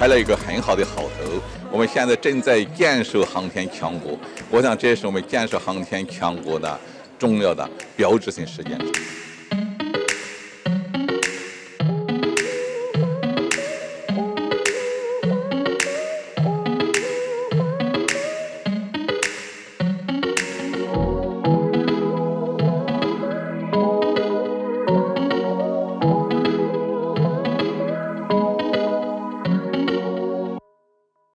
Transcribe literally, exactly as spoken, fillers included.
开了一个很好的好头。我们现在正在建设航天强国，我想这是我们建设航天强国的重要的标志性事件。